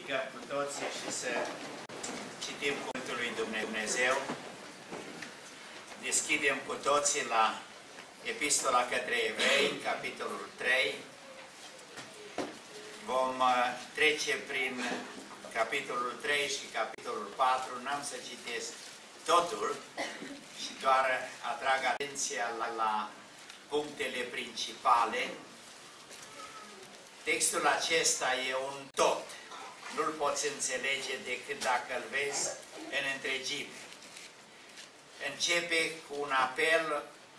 ridicăm cu toții și să citim Cuvântul lui Dumnezeu. Deschidem cu toții la Epistola către Evrei, capitolul 3. Vom trece prin capitolul 3 și capitolul 4. N-am să citesc totul și doar atrag atenția la punctele principale. Textul acesta e un tot. Nu-l poți înțelege decât dacă îl vezi în întregime. Începe cu un apel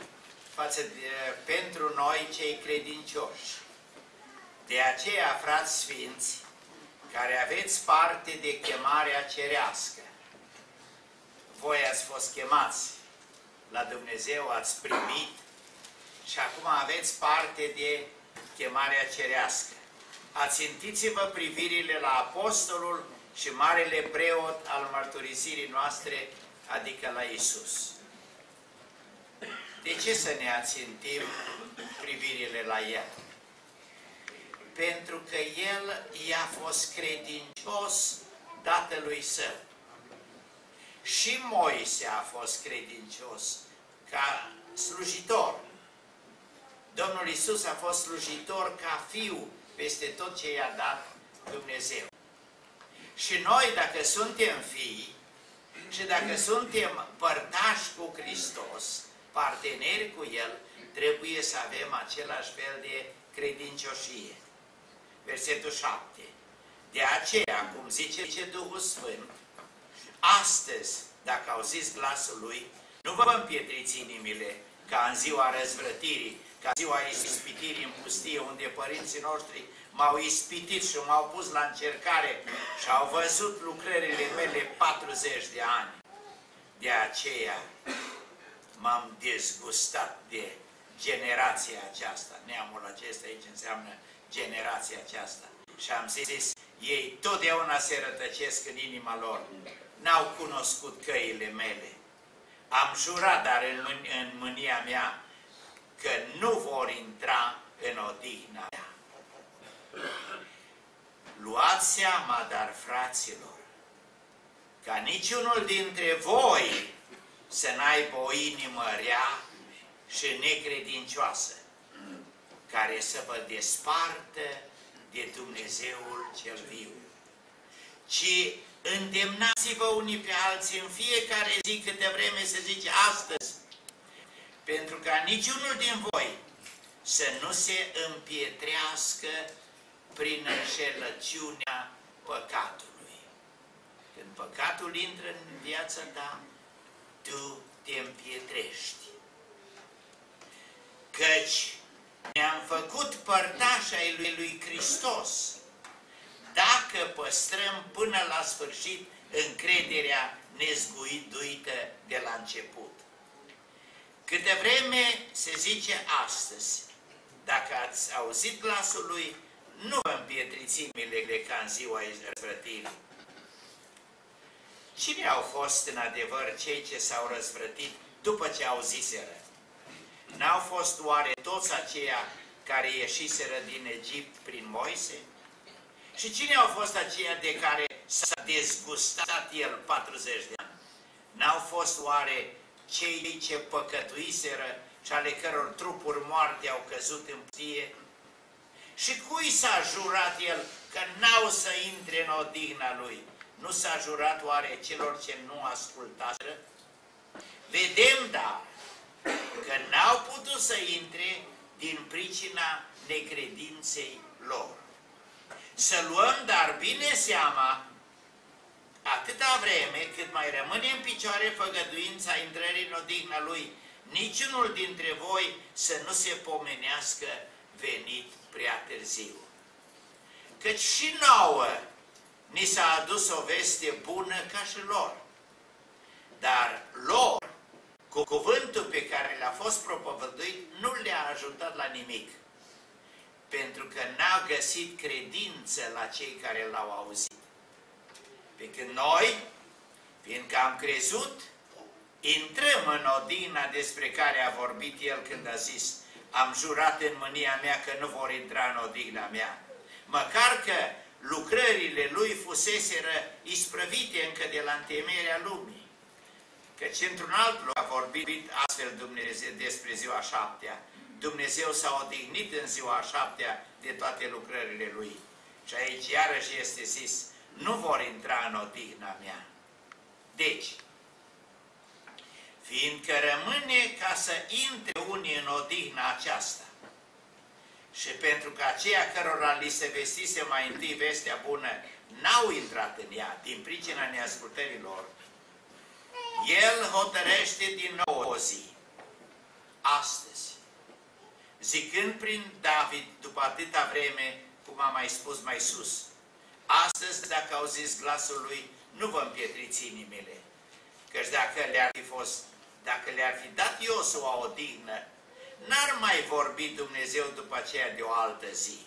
pentru noi cei credincioși. De aceea, frați sfinți, care aveți parte de chemarea cerească, voi ați fost chemați la Dumnezeu, ați primit și acum aveți parte de chemarea cerească. Ațintiți-vă privirile la apostolul și marele preot al mărturisirii noastre, adică la Iisus. De ce să ne ațintim privirile la El? Pentru că El i-a fost credincios Tatălui Său. Și Moise a fost credincios ca slujitor. Domnul Iisus a fost slujitor ca fiu peste tot ce i-a dat Dumnezeu. Și noi, dacă suntem fii și dacă suntem părtași cu Hristos, parteneri cu El, trebuie să avem același fel de credincioșie. Versetul 7. De aceea, cum zice Duhul Sfânt, astăzi, dacă auziți glasul Lui, nu vă împietriți inimile ca în ziua răzvrătirii, ca ziua ispitirii în pustie, unde părinții noștri m-au ispitit și m-au pus la încercare și au văzut lucrările mele 40 de ani. De aceea m-am dezgustat de generația aceasta. Neamul acesta aici înseamnă generația aceasta. Și am zis, ei totdeauna se rătăcesc în inima lor. N-au cunoscut căile mele. Am jurat, dar în mânia mea, că nu vor intra în odihna mea. Luați seama, dar, fraților, ca niciunul dintre voi să n-aibă o inimă rea și necredincioasă, care să vă despartă de Dumnezeul cel viu, ci îndemnați-vă unii pe alții în fiecare zi, câte vreme se zice astăzi, pentru ca niciunul din voi să nu se împietrească prin înșelăciunea păcatului. Când păcatul intră în viața ta, tu te împietrești. Căci ne-am făcut părtași ai lui Hristos, dacă păstrăm până la sfârșit încrederea nezguiduită de la început. Câte vreme se zice astăzi, dacă ați auzit glasul Lui, nu vă împietriți inimile ca în ziua răzvrătirii. Cine au fost în adevăr cei ce s-au răzvrătit după ce auziseră? N-au fost oare toți aceia care ieșiseră din Egipt prin Moise? Și cine au fost aceia de care s-a dezgustat el 40 de ani? N-au fost oare cei ce păcătuiseră și ale căror trupuri moarte au căzut în pustie? Și cui s-a jurat el că n-au să intre în odihna lui? Nu s-a jurat oare celor ce nu ascultaseră? Vedem, dar, că n-au putut să intre din pricina necredinței lor. Să luăm, dar, bine seama, atâta vreme cât mai rămâne în picioare făgăduința intrării în odihna Lui, niciunul dintre voi să nu se pomenească venit prea târziu. Căci și nouă ni s-a adus o veste bună ca și lor, dar lor, cu cuvântul pe care le-a fost propovăduit, nu le-a ajutat la nimic, pentru că n-au găsit credință la cei care l-au auzit. Pe când noi, fiindcă am crezut, intrăm în odihna despre care a vorbit El când a zis, am jurat în mânia mea că nu vor intra în odihna mea. Măcar că lucrările lui fuseseră isprăvite încă de la întemeierea lumii. Căci într-un alt loc a vorbit astfel Dumnezeu despre ziua șaptea. Dumnezeu s-a odihnit în ziua șaptea de toate lucrările lui. Și aici iarăși este zis, nu vor intra în odihna mea. Deci, fiindcă rămâne ca să intre unii în odihna aceasta, și pentru că aceia cărora li se vestise mai întâi vestea bună n-au intrat în ea din pricina neascultărilor, El hotărăște din nou o zi, astăzi, zicând prin David după atâta vreme, cum am mai spus mai sus, astăzi, dacă auziți glasul lui, nu vă împietriți inimile, căci dacă le-ar fi dat Iosua o dignă, n-ar mai vorbi Dumnezeu după aceea de o altă zi.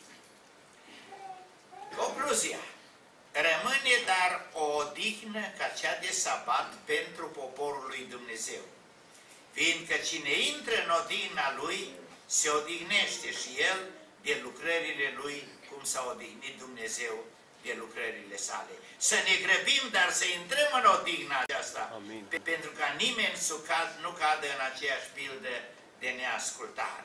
Concluzia. Rămâne dar o odihnă ca cea de sabat pentru poporul lui Dumnezeu, fiindcă cine intră în odihna lui, se odihnește și el de lucrările lui, cum s-a odihnit Dumnezeu de lucrările sale. Să ne grăbim, dar să intrăm în odihna aceasta, Amin. pentru ca nimeni nu cadă în aceeași pildă de neascultare.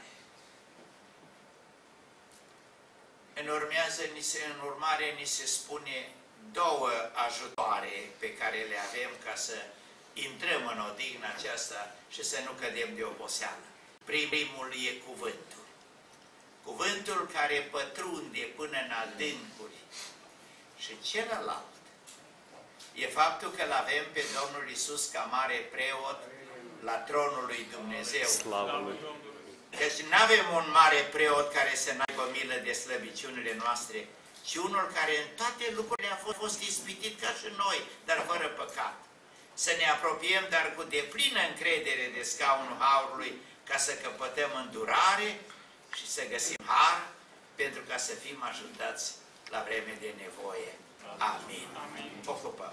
În urmare, ni se spune două ajutoare pe care le avem ca să intrăm în odihna aceasta și să nu cădem de oboseală. Primul e cuvântul. Cuvântul care pătrunde până în adâncuri. Și celălalt e faptul că l-avem pe Domnul Iisus ca mare preot la tronul lui Dumnezeu. Slavă Lui! Deci nu avem un mare preot care să n-aibă milă de slăbiciunile noastre, ci unul care în toate lucrurile a fost ispitit ca și noi, dar fără păcat. Să ne apropiem, dar cu deplină încredere de scaunul Harului, ca să căpătăm îndurare și să găsim har, pentru ca să fim ajutați la vreme de nevoie. Amin. Amin. Ocupăm.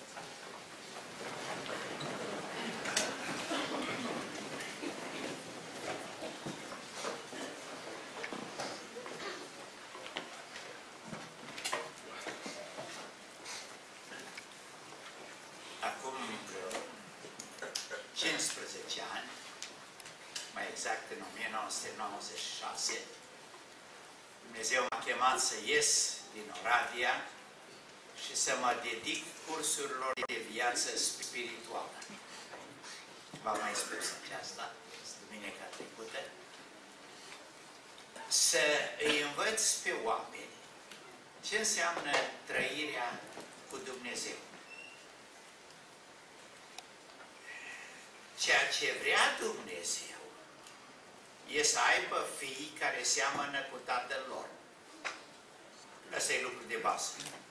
Acum 15 ani, mai exact în 1996, Dumnezeu m-a chemat să ies din Oradea și să mă dedic cursurilor de viață spirituală. V-am mai spus aceasta, duminica trecută, să îi învăț pe oameni ce înseamnă trăirea cu Dumnezeu. Ceea ce vrea Dumnezeu e să aibă fii care seamănă cu Tatăl lor. Ăsta e lucru de bază.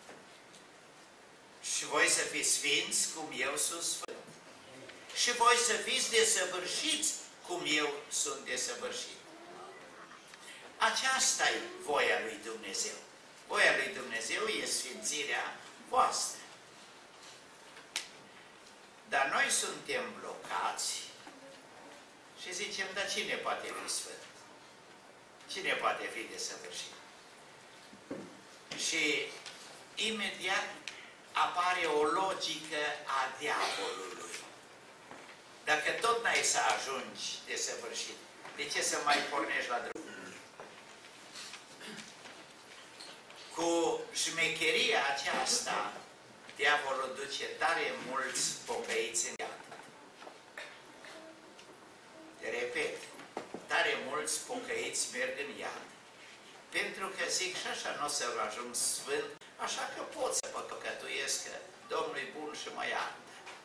Și voi să fiți sfinți cum eu sunt sfânt. Și voi să fiți desăvârșiți cum eu sunt desăvârșit. Aceasta e voia lui Dumnezeu. Voia lui Dumnezeu e sfințirea voastră. Dar noi suntem blocați și zicem, dar cine poate fi sfânt? Cine poate fi desăvârșit? Și imediat apare o logică a diavolului. Dacă tot n-ai să ajungi desăvârșit, de ce să mai pornești la drum? Cu șmecheria aceasta, diavolul duce tare mulți pocăiți în iad. Te repet, tare mulți pocăiți merg în iad. Pentru că zic, și așa nu o să ajung sfânt, așa că pot să păcătuiesc, că Domnul e bun și mă iartă.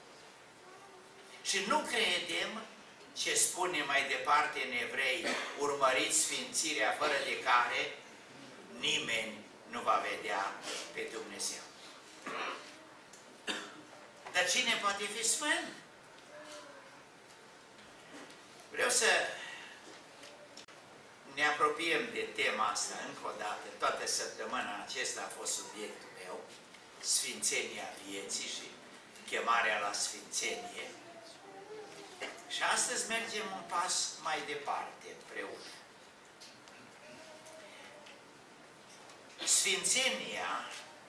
Și nu credem ce spune mai departe în Evrei, urmăriți sfințirea fără de care nimeni nu va vedea pe Dumnezeu. Dar cine poate fi sfânt? Vreau să ne apropiem de tema asta încă o dată. Toată săptămâna acesta a fost subiectul meu, sfințenia vieții și chemarea la sfințenie. Și astăzi mergem un pas mai departe împreună. Sfințenia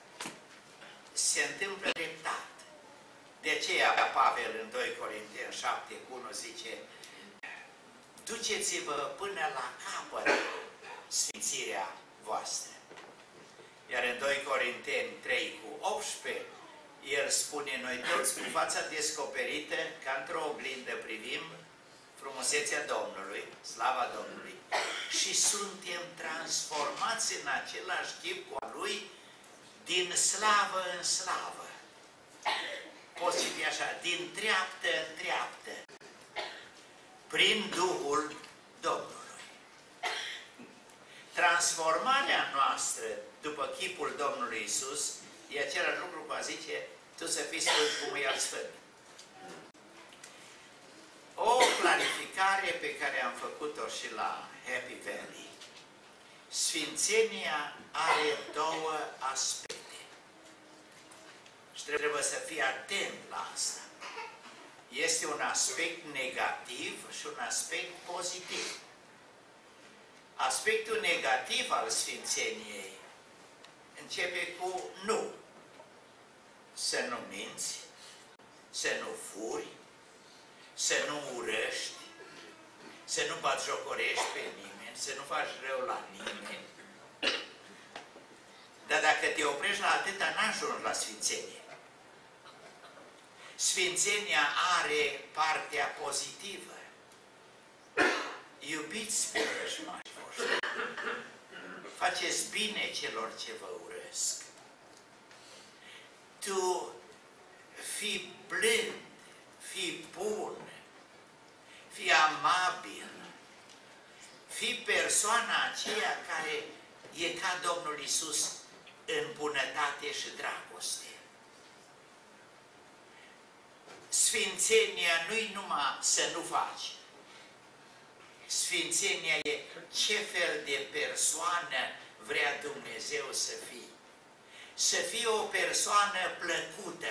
se întâmplă treptat. De aceea Pavel în 2 Corinteni 7:1 zice: duceți-vă până la capăt sfințirea voastră. Iar în 2 Corinteni 3:18, el spune: noi toți cu fața descoperită, ca într-o oglindă privim frumusețea Domnului, slava Domnului, și suntem transformați în același chip cu a Lui, din slavă în slavă. Poți citi așa: din treaptă în treaptă, prin Duhul Domnului. Transformarea noastră după chipul Domnului Iisus e același lucru cu a zice: tu să fii sfânt cum e al sfânt. O clarificare pe care am făcut-o și la Happy Valley. Sfințenia are două aspecte. Și trebuie să fii atent la asta. Este un aspect negativ și un aspect pozitiv. Aspectul negativ al sfințeniei începe cu nu. Să nu minți, să nu furi, să nu urăști, să nu batjocorești pe nimeni, să nu faci rău la nimeni. Dar dacă te oprești la atâta, n-ajungi la sfințenie. Sfințenia are partea pozitivă. Iubiți pe vrăjmașii voștri. Faceți bine celor ce vă urăsc. Tu fii blând, fii bun, fii amabil, fii persoana aceea care e ca Domnul Iisus în bunătate și dragoste. Sfințenia nu-i numai să nu faci. Sfințenia e ce fel de persoană vrea Dumnezeu să fii. Să fii o persoană plăcută.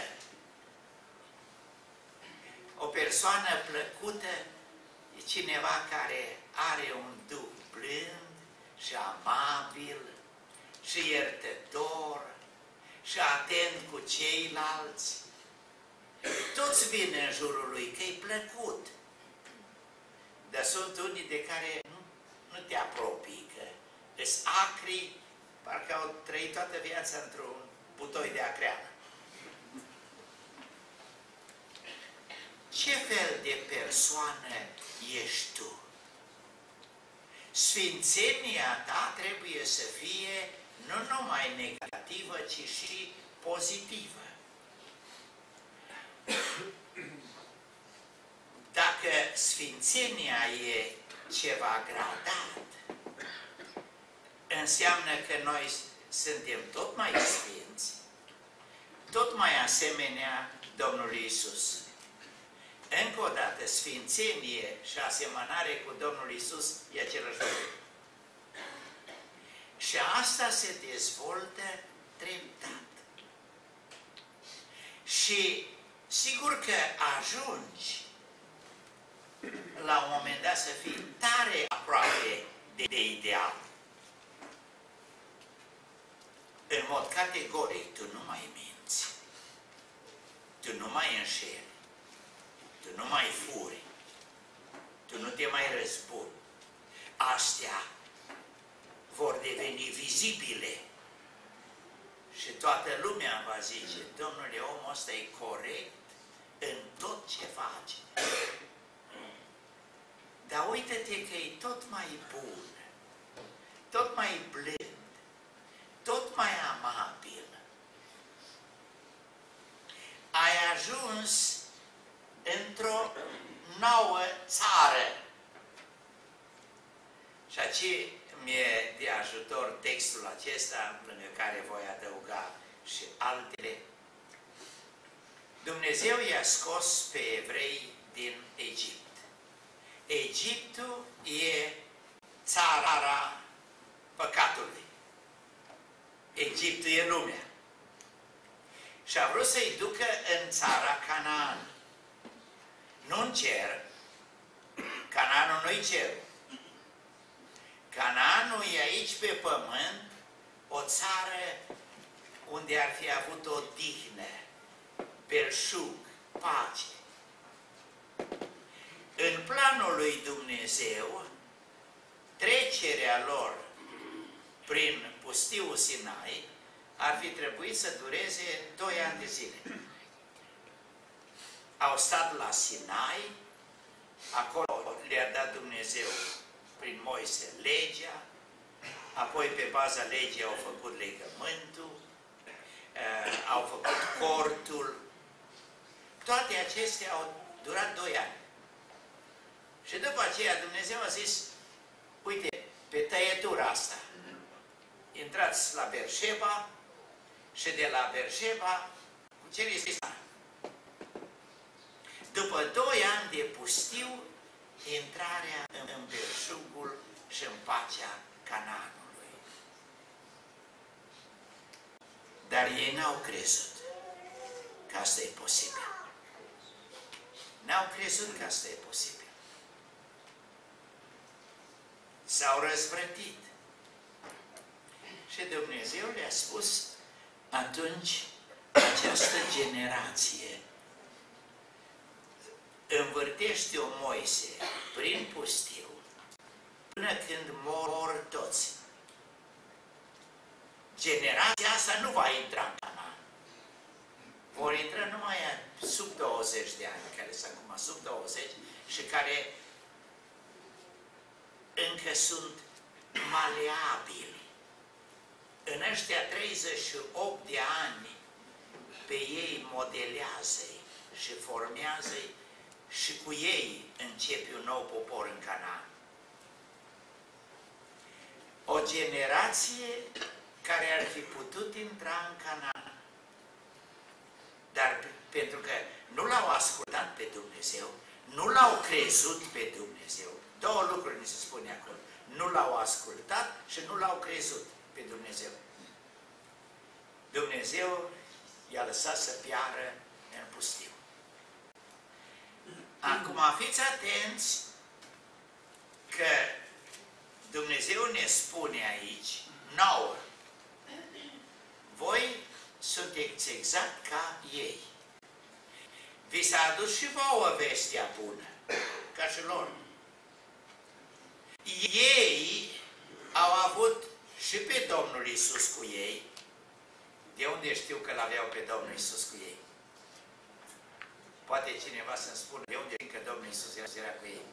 O persoană plăcută e cineva care are un duh blând și amabil și iertător și atent cu ceilalți. Toți vin în jurul lui că e plăcut. Dar sunt unii de care nu te apropii, că îs acri, parcă au trăit toată viața într-un butoi de acreală. Ce fel de persoană ești tu? Sfințenia ta trebuie să fie nu numai negativă, ci și pozitivă. Dacă sfințenia e ceva gradat, înseamnă că noi suntem tot mai sfinți, tot mai asemenea Domnului Iisus. Încă o dată, sfințenie și asemănare cu Domnul Iisus e același lucru. Și asta se dezvoltă treptat. Și sigur că ajungi la un moment dat să fii tare aproape de ideal. În mod categoric, tu nu mai minți, tu nu mai înșeli, tu nu mai furi, tu nu te mai răzbuni. Astea vor deveni vizibile și toată lumea va zice: domnule, omul ăsta e corect în tot ce face. Dar uite-te că e tot mai bun, tot mai blând, tot mai amabil. Ai ajuns într-o nouă țară. Și aici mi-e de ajutor textul acesta, lângă care voi adăuga și altele. Dumnezeu i-a scos pe evrei din Egipt. Egiptul e țara păcatului. Egiptul e lumea. Și a vrut să-i ducă în țara Canaan. Nu în cer. Canaanul nu-i cer. Canaanul e aici pe pământ, o țară unde ar fi avut o dihnă, belșug, pace. În planul lui Dumnezeu, trecerea lor prin pustiul Sinai ar fi trebuit să dureze 2 ani de zile. Au stat la Sinai, acolo le-a dat Dumnezeu prin Moise legea, apoi pe baza legii au făcut legământul, au făcut cortul. Toate acestea au durat 2 ani. Și după aceea Dumnezeu a zis, uite, pe tăietura asta, intrați la Berșeba și de la Berșeba cuceriți Sinai. După 2 ani de pustiu, intrarea în belșugul și în pacea Canaanului. Dar ei n-au crezut că asta e posibil. N-au crezut că asta e posibil. S-au răzvrătit. Și Dumnezeu le-a spus, atunci această generație învârtește-o, Moise, prin pustiu, până când mor toți. Generația asta nu va intra în Canaan. Vor intra numai sub 20 de ani, care sunt acum sub 20 și care încă sunt maleabili. În ăștia 38 de ani, pe ei modelează-i și formează-i și cu ei începe un nou popor în Canaan. O generație care ar fi putut intra în Canaan, dar pentru că nu l-au ascultat pe Dumnezeu, nu l-au crezut pe Dumnezeu. 2 lucruri ni se spune acolo. Nu l-au ascultat și nu l-au crezut pe Dumnezeu. Dumnezeu i-a lăsat să piară în pustiu. Acum fiți atenți că Dumnezeu ne spune aici, nouă, voi sunteți exact ca ei. Vi s-a adus și vouă vestea bună, ca și lor. Ei au avut și pe Domnul Iisus cu ei. De unde știu că l-aveau pe Domnul Iisus cu ei? Poate cineva să-mi spună de unde știu că Domnul Iisus era cu ei?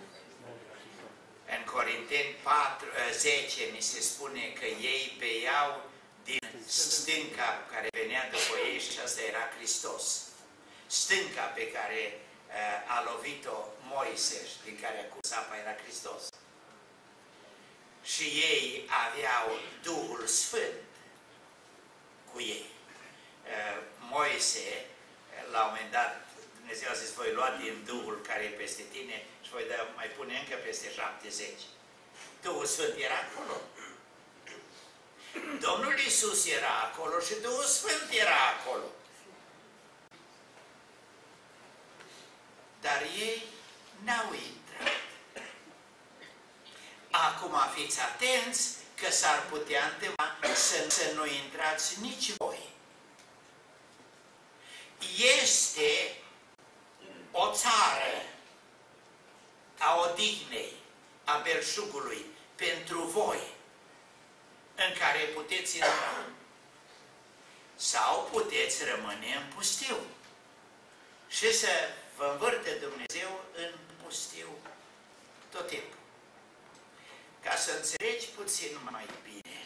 În Corinteni 10 ni se spune că ei beiau din stânca care venea după ei și asta era Hristos. Stânca pe care a lovit-o Moise și din care a curs apa era Hristos. Și ei aveau Duhul Sfânt cu ei. Moise, la un moment dat, Dumnezeu a zis, voi lua din Duhul care e peste tine și voi mai pune încă peste 70. Duhul Sfânt era acolo. Domnul Iisus era acolo și Duhul Sfânt era acolo. Dar ei n-au intrat. Acum fiți atenți că s-ar putea întâmpla să nu intrați nici voi. Este o țară a odihnei, a belșugului pentru voi, în care puteți intra. Sau puteți rămâne în pustiu și să vă învârte Dumnezeu în pustiu tot timpul. Ca să înțelegi puțin mai bine,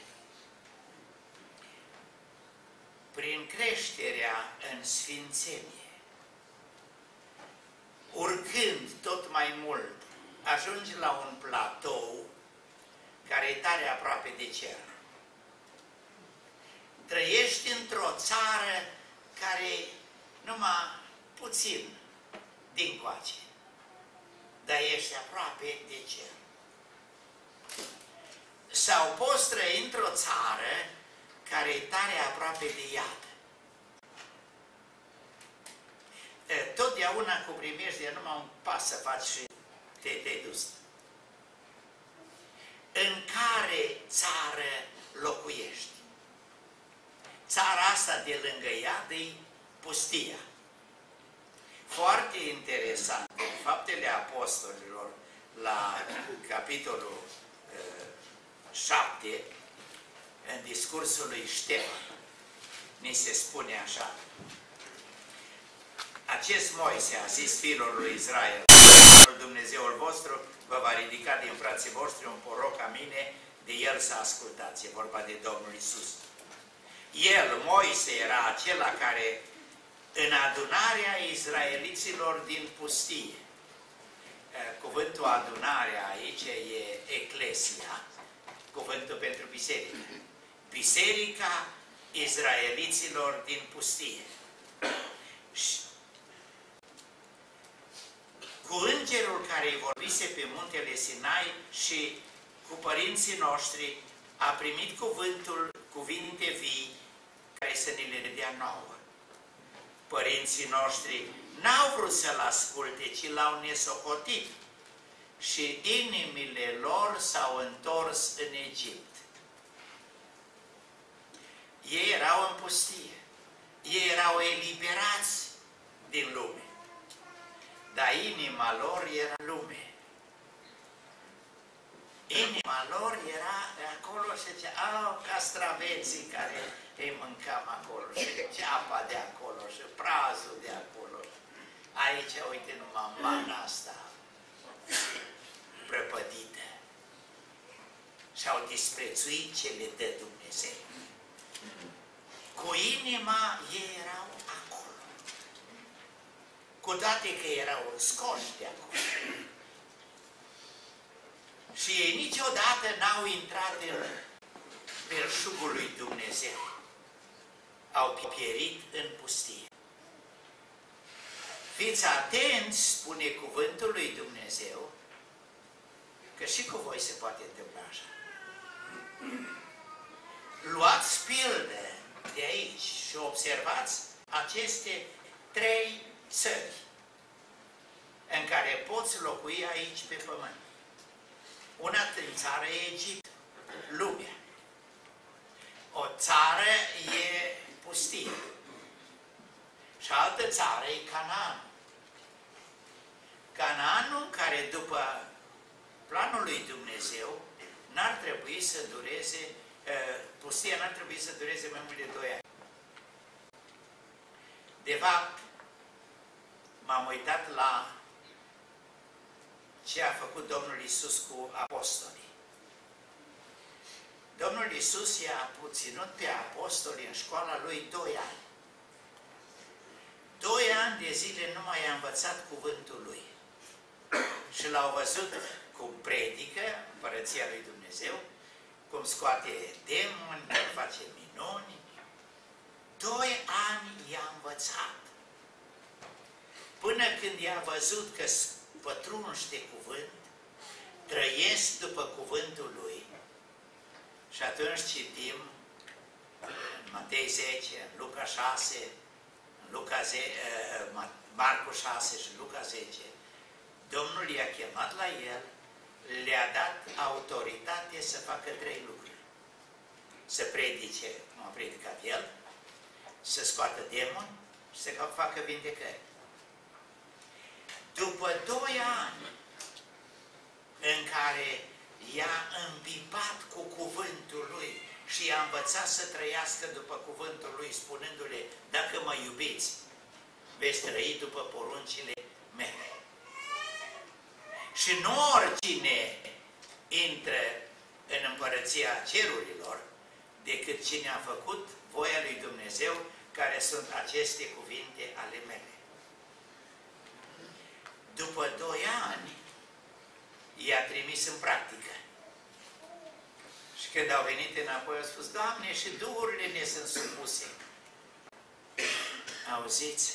prin creșterea în sfințenie, urcând tot mai mult, ajungi la un platou care e tare aproape de cer. Trăiești într-o țară care numai puțin dincoace, dar ești aproape de cer. Sau poți trăi într-o țară care e tare aproape de iad. Totdeauna cu primejdie numai un pas să faci și te-ai dus. În care țară locuiești? țara asta de lângă ea e pustia. Foarte interesant, în Faptele Apostolilor, la capitolul 7, în discursul lui Ștefan, ni se spune așa: acest Moise a zis fiilor lui Israel, Dumnezeul vostru vă va ridica din frații voștri un proroc ca mine, de el să ascultați. E vorba de Domnul Iisus. El, Moise, era acela care, în adunarea izraeliților din pustie, cuvântul adunare aici e eclesia, cuvântul pentru biserică. Biserica izraeliților din pustie. Cu îngerul care îi vorbise pe muntele Sinai și cu părinții noștri a primit cuvinte vii care să ne le dea nouă. Părinții noștri n-au vrut să-l asculte, ci l-au nesocotit și inimile lor s-au întors în Egipt. Ei erau în pustie, ei erau eliberați din lume, dar inima lor era lume. Inima lor era acolo și zicea, au, castraveții care îi mâncam acolo și ceapa de acolo și prazul de acolo. Aici, uite, numai mana asta prăpădită. Și-au disprețuit ce le dă Dumnezeu. Cu inima ei erau acolo. Cu toate că erau scoși de acolo. Și ei niciodată n-au intrat în belșugul lui Dumnezeu. Au pierit în pustie. Fiți atenți, spune cuvântul lui Dumnezeu, că și cu voi se poate întâmpla așa. Luați pildă de aici și observați aceste 3 țări în care poți locui aici pe pământ. Una din țară e Egipt, lumea. O țară e pustie. Și altă țară e Canaan. Canaanul care după planul lui Dumnezeu n-ar trebui să dureze, pustia n-ar trebui să dureze mai mult de 2 ani. De fapt, m-am uitat la ce a făcut Domnul Iisus cu apostolii. Domnul Iisus i-a ținut pe apostoli în școala lui 2 ani. 2 ani de zile nu mai a învățat cuvântul lui. Și l-au văzut cum predică Împărăția lui Dumnezeu, cum scoate demoni, cum face minuni. 2 ani i-a învățat. Până când i-a văzut că pătrunși de cuvânt, trăiesc după cuvântul lui. Și atunci citim în Matei 10, în Luca 6, în Marcu 6 și Luca 10, Domnul i-a chemat la el, le-a dat autoritate să facă 3 lucruri. Să predice, cum a predicat el, să scoată demoni și să facă vindecări. După 2 ani în care i-a îmbibat cu cuvântul lui și i-a învățat să trăiască după cuvântul lui, spunându-le, dacă mă iubiți, veți trăi după poruncile mele. Și nu oricine intră în împărăția cerurilor, decât cine a făcut voia lui Dumnezeu, care sunt aceste cuvinte ale mele. După 2 ani, i-a trimis în practică. Și când au venit înapoi, au spus, Doamne, și duhurile ne sunt supuse. Auziți?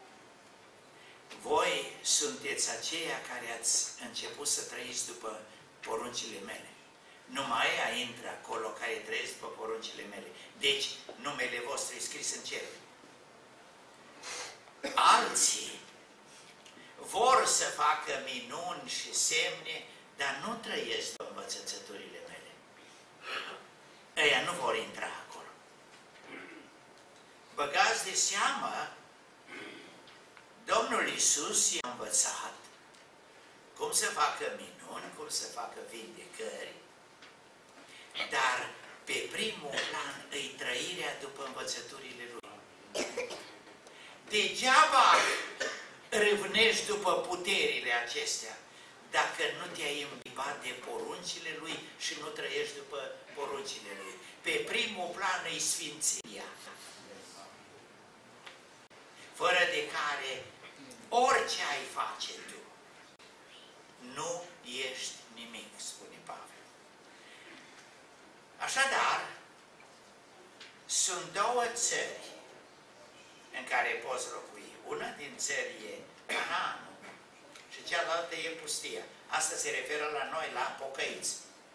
Voi sunteți aceia care ați început să trăiți după poruncile mele. Numai aia intră acolo care trăiesc după poruncile mele. Deci, numele vostru e scris în cer. Alții vor să facă minuni și semne, dar nu trăiesc după învățăturile mele. Ăia nu vor intra acolo. Băgați de seamă, Domnul Iisus i-a învățat cum să facă minuni, cum să facă vindecări, dar pe primul plan îi trăirea după învățăturile Lui. Degeaba râvnești după puterile acestea dacă nu te-ai imbibat de poruncile Lui și nu trăiești după poruncile Lui. Pe primul plan îi sfințenia, fără de care orice ai face tu, nu ești nimic, spune Pavel. Așadar, sunt două țări în care poți locui. Una din țări e Canaanul și cealaltă e pustia. Asta se referă la noi, la pocăiți.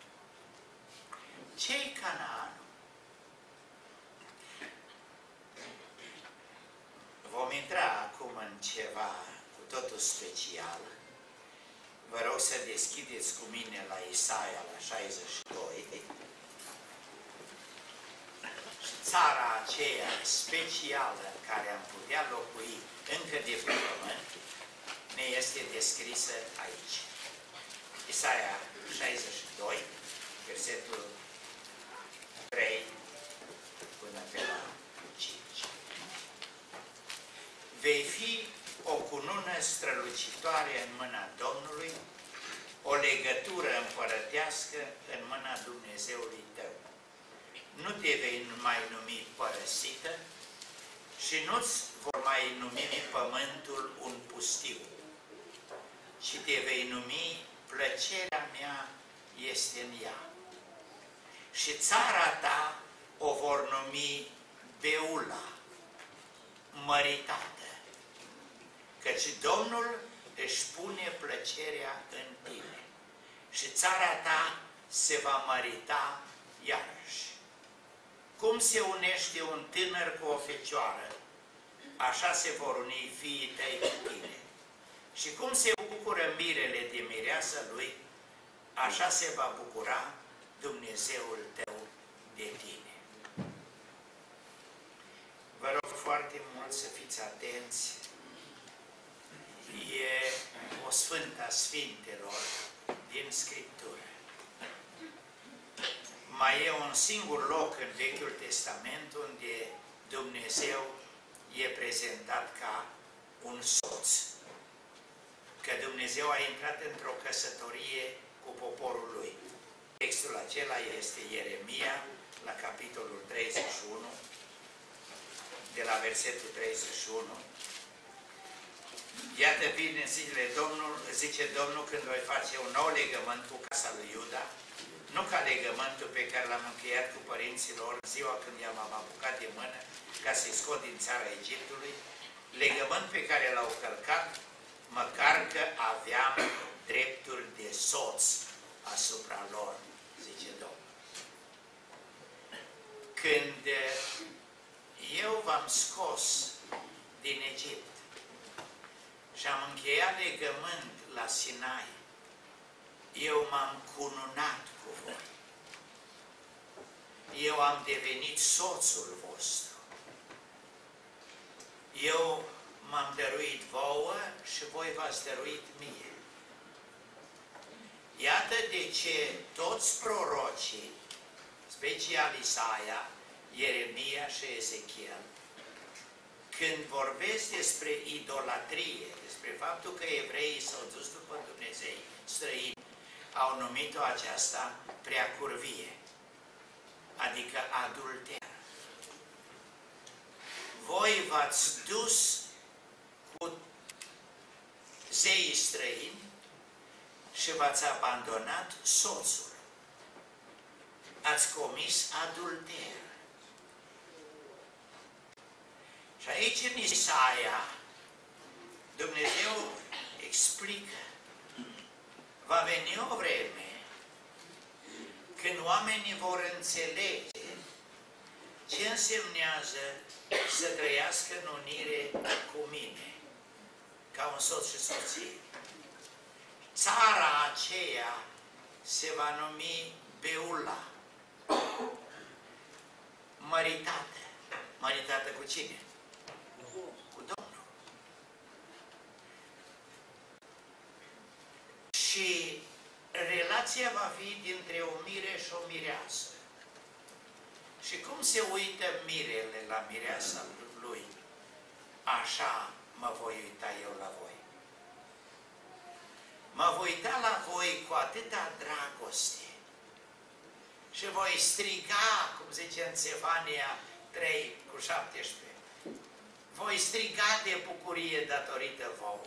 Ce-i Canaanul? Vom intra acum în ceva cu totul special. Vă rog să deschideți cu mine la Isaia, la 62. Și țara aceea specială în care am putea locui încă de pe pământ ne este descrisă aici. Isaia 62, versetul 3 până pe la 5. Vei fi o cunună strălucitoare în mâna Domnului, o legătură împărătească în mâna Dumnezeului tău. Nu te vei mai numi părăsită și nu-ți vor mai numi pământul un pustiu, ci te vei numi plăcerea mea este în ea. Și țara ta o vor numi Beula, măritată, căci Domnul își pune plăcerea în tine și țara ta se va mărita iarăși. Cum se unește un tânăr cu o fecioară, așa se vor uni fiii tăi cu tine. Și cum se bucură mirele de mireasa lui, așa se va bucura Dumnezeul tău de tine. Vă rog foarte mult să fiți atenți. E o Sfântă a Sfintelor din Scriptură. Mai e un singur loc în Vechiul Testament unde Dumnezeu e prezentat ca un soț. Că Dumnezeu a intrat într-o căsătorie cu poporul Lui. Textul acela este Ieremia, la capitolul 31, de la versetul 31. Iată vine în zilele zice Domnul, când voi face un nou legământ cu casa lui Iuda, nu ca legământul pe care l-am încheiat cu părinților în ziua când i-am apucat de mână ca să-i scot din țara Egiptului, legământ pe care l-au călcat, măcar că aveam drepturi de soț asupra lor, zice Domnul. Când eu v-am scos din Egipt și am încheiat legământ la Sinai, eu m-am cununat cu voi. Eu am devenit soțul vostru. Eu m-am dăruit vouă și voi v-ați dăruit mie. Iată de ce toți prorocii, special Isaia, Ieremia și Ezechiel, când vorbesc despre idolatrie, despre faptul că evreii s-au dus după Dumnezei străini, au numit-o aceasta preacurvie, adică adulter. Voi v-ați dus cu zeii străini și v-ați abandonat soțul. Ați comis adulter. Și aici în Isaia, Dumnezeu explică, va veni o vreme când oamenii vor înțelege ce însemnează să trăiască în unire cu mine, ca un soț și soție. Țara aceea se va numi Beula, măritată. Măritată cu cine? Cu Domnul. Și relația va fi dintre o mire și o mireasă. Și cum se uită mirele la mireasa lui, așa mă voi uita eu la voi. Mă voi uita la voi cu atâta dragoste și voi striga, cum zice în Sefania 3:17, voi striga de bucurie datorită vouă.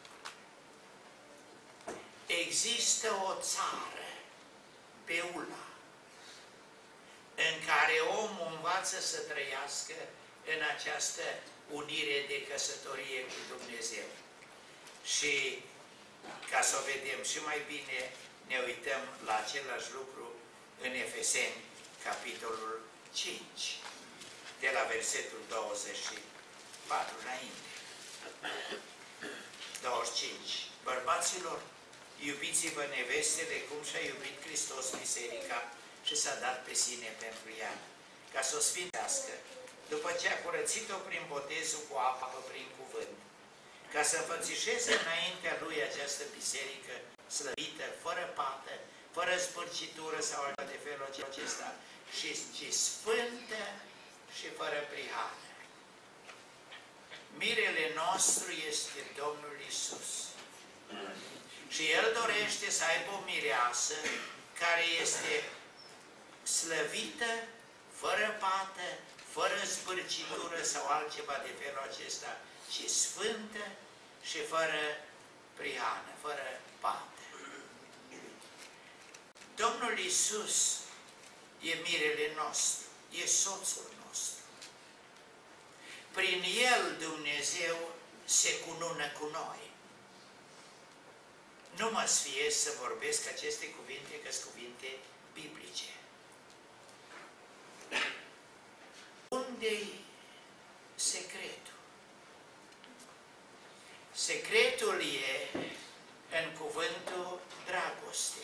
Există o țară, Beula, în care omul învață să trăiască în această unire de căsătorie cu Dumnezeu. Și ca să o vedem și mai bine, ne uităm la același lucru în Efeseni, capitolul 5, de la versetul 24 înainte. 25. Bărbaților, iubiți-vă nevestele cum și-a iubit Hristos biserica și s-a dat pe sine pentru ea, ca să o sfințească, după ce a curățit-o prin botezul cu apă prin cuvânt, ca să înfățișeze înaintea lui această biserică slăvită, fără pată, fără spârcitură sau altă de felul acesta, și sfântă și fără prihană. Mirele nostru este Domnul Iisus. Și El dorește să aibă o mireasă care este slăvită, fără pată, fără spârcitură sau altceva de felul acesta, ci sfântă și fără prihană, fără pată. Domnul Iisus e mirele nostru, e soțul nostru. Prin El Dumnezeu se cunună cu noi. Nu mă sfiez să vorbesc aceste cuvinte, că sunt cuvinte biblice. Unde-i secretul? Secretul e în cuvântul dragoste.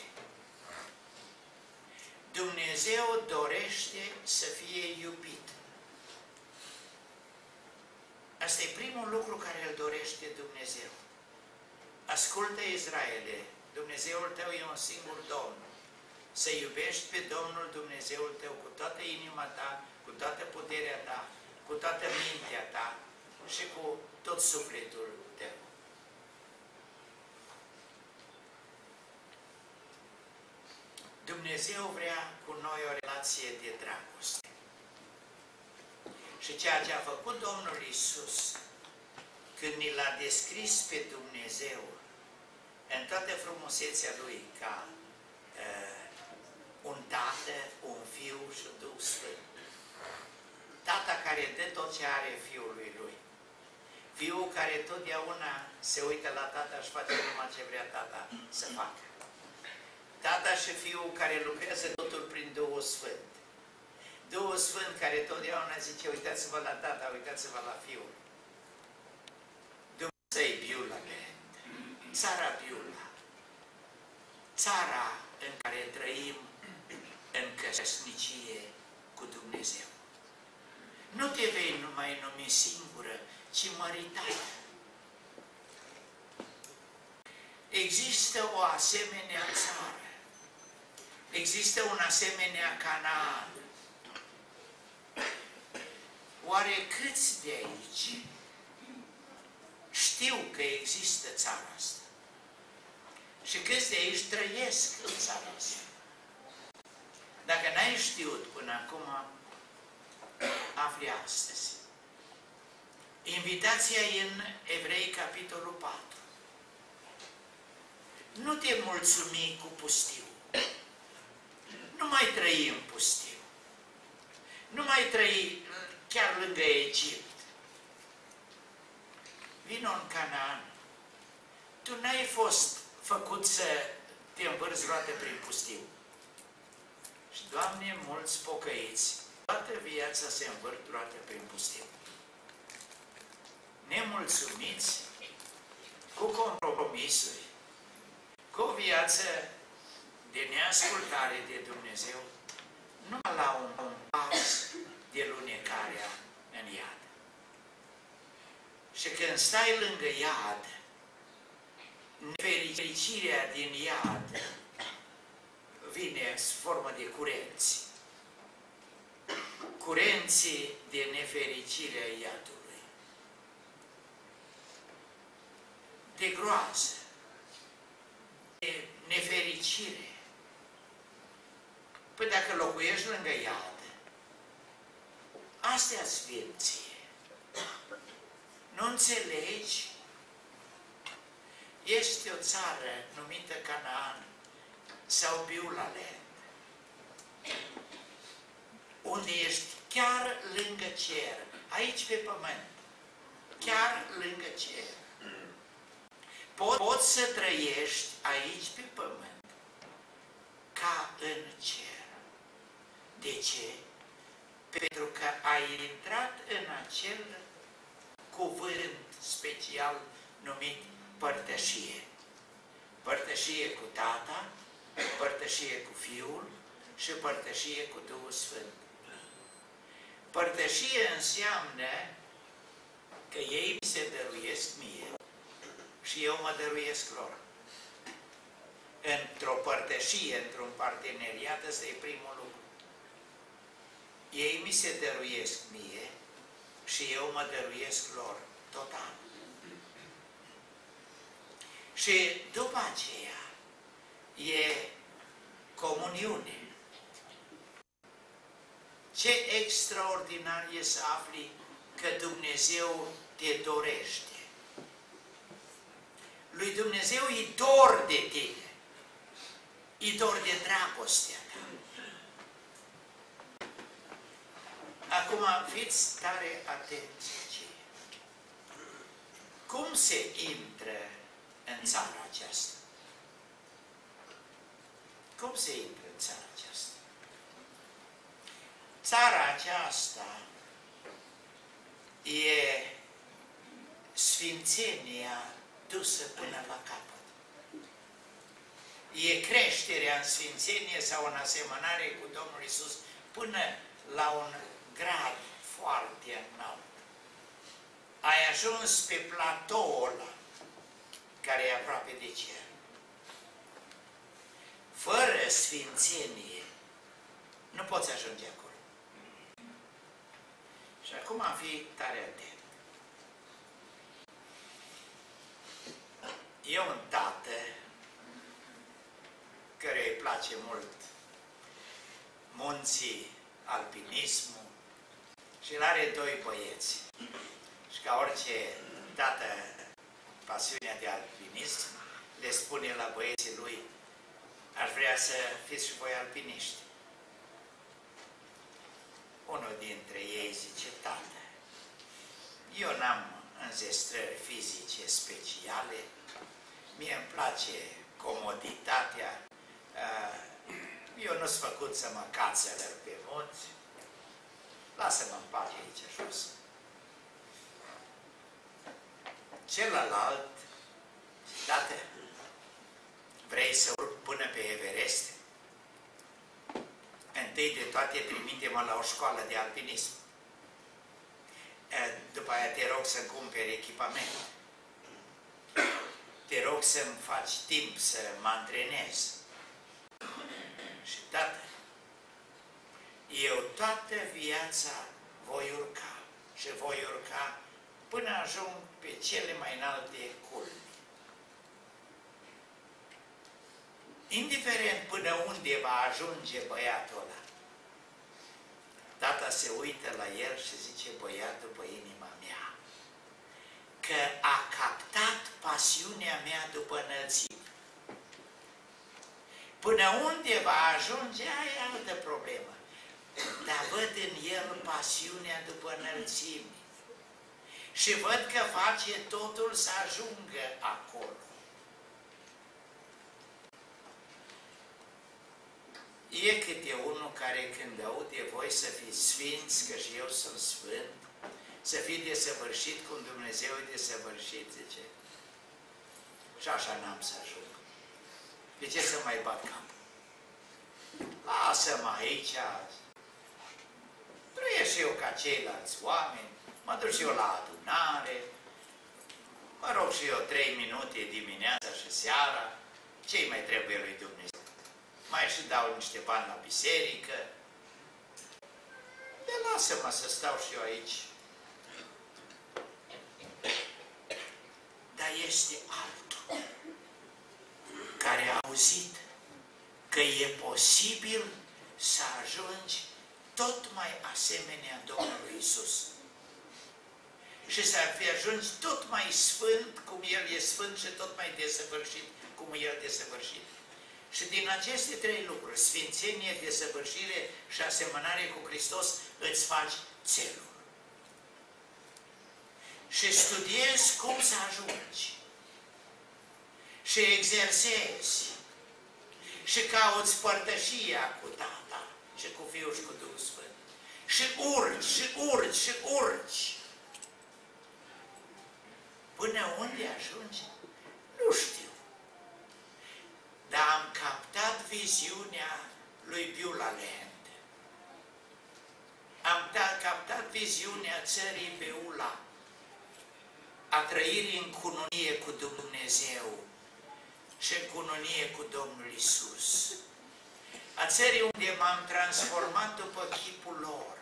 Dumnezeu dorește să fie iubit. Asta e primul lucru care îl dorește Dumnezeu. Ascultă, Israele, Dumnezeul tău e un singur Domn. Să iubești pe Domnul Dumnezeul tău cu toată inima ta, cu toată puterea ta, cu toată mintea ta și cu tot sufletul tău. Dumnezeu vrea cu noi o relație de dragoste. Și ceea ce a făcut Domnul Iisus, când ni l-a descris pe Dumnezeu în toată frumusețea Lui, ca un Tată, un Fiu și un Duh Sfânt. Tata care dă tot ce are Fiului Lui. Fiul care totdeauna se uită la Tata și face numai ce vrea Tata să facă. Tata și Fiul care lucrează totul prin Duhul Sfânt. Duhul Sfânt care totdeauna zice, uitați-vă la Tata, uitați-vă la Fiul. Dumnezeu e Biula, țara Biula. Țara în care trăim în căsnicie cu Dumnezeu. Nu te vei numai numi singură, ci măritată. Există o asemenea țară. Există un asemenea Canaan. Oare câți de aici știu că există țara asta? Și câți de aici trăiesc în țara asta? Dacă n-ai știut până acum, afli astăzi. Invitația e în Evrei, capitolul 4. Nu te mulțumi cu pustiu. Nu mai trăi în pustiu. Nu mai trăi chiar lângă Egipt. Vino în Canaan. Tu n-ai fost făcut să te învârți roate prin pustiu. Și, Doamne, mulți pocăiți, toată viața se învârt roate prin pustiu. Nemulțumiți, cu compromisuri, cu o viață de neascultare de Dumnezeu, numai la un pas de lunecarea în iad. Și când stai lângă iad, nefericirea din iad vine sub formă de curenți. Curenții de nefericire a iadului. De groază. De nefericire. Păi dacă locuiești lângă iad, astea sfinție. Nu înțelegi? Este o țară numită Canaan sau Biulalend, unde ești chiar lângă cer, aici pe pământ, chiar lângă cer. Poți să trăiești aici pe pământ ca în cer. De ce? Pentru că ai intrat în acel cuvânt special numit părtășie. Părtășie cu Tata, părtășie cu Fiul și părtășie cu Duhul Sfânt. Părtășie înseamnă că ei mi se dăruiesc mie și eu mă dăruiesc lor. Într-o părtășie, într-un parteneriat, ăsta e primul lucru. Ei mi se dăruiesc mie și eu mă dăruiesc lor total. Și după aceea e comuniune. Ce extraordinar e să afli că Dumnezeu te dorește. Lui Dumnezeu îi dor de tine. Îi dor de dragostea ta. Acum fiți tare atenți. Cum se intră în țara aceasta? Cum se intră în țara aceasta? Țara aceasta e sfințenia dusă până la capăt. E creșterea în sfințenie sau în asemănare cu Domnul Iisus până la un grad foarte înalt. Ai ajuns pe platoul ăla care e aproape de cer. Fără sfințenie nu poți ajunge acolo. Și acum am fi tare atent. E un tată care îi place mult munții, alpinismul și el are doi băieți. Și ca orice tată pasiunea de alpinism, le spune la băieții lui: aș vrea să fiți și voi alpiniști. Unul dintre ei zice: tată, eu n-am înzestrări fizice speciale, mie îmi place comoditatea, eu nu-s făcut să mă cațără pe munți, lasă-mă în pace aici jos. Celălalt: tată, vrei să urc până pe Everest? Întâi de toate trimite-mă la o școală de alpinism. După aia te rog să-mi cumperi echipament. Te rog să-mi faci timp să mă antrenez. Și tată, eu toată viața voi urca și voi urca până ajung pe cele mai înalte culmi. Indiferent până unde va ajunge băiatul ăla, tata se uită la el și zice: băiat după inima mea, că a captat pasiunea mea după înălțime. Până unde va ajunge, aia e altă problemă. Dar văd în el pasiunea după înălțime. Și văd că face totul să ajungă acolo. E câte unul care când aude voi să fiți sfinți, că și eu sunt sfânt, să fii desăvârșit cum Dumnezeu e desăvârșit, zice. Și așa n-am să ajung. De ce să mai bat capul? Lasă-mă aici. Trăiesc și eu ca ceilalți oameni, mă duc și eu la adunare, Mă rog și eu 3 minute dimineața și seara, ce mai trebuie lui Dumnezeu? Mai și dau niște bani la biserică. De lasă-mă să stau și eu aici. Dar este altul care a auzit că e posibil să ajungi tot mai asemenea Domnului Iisus. Și să ajungi tot mai sfânt, cum El e sfânt, și tot mai desăvârșit, cum El desăvârșit. Și din aceste 3 lucruri, sfințenie, desăvârșire și asemănare cu Hristos, îți faci țelul. Și studiezi cum să ajungi. Și exersezi. Și cauți părtășia cu Tata și cu Fiul și cu Duhul Sfânt. Și urci, și urci, și urci. Până unde ajungi? Nu știu. Dar am captat viziunea lui Beulah Land. Am captat viziunea țării Beulah, a trăirii în cununie cu Dumnezeu și în cununie cu Domnul Iisus. A țării unde m-am transformat după chipul lor.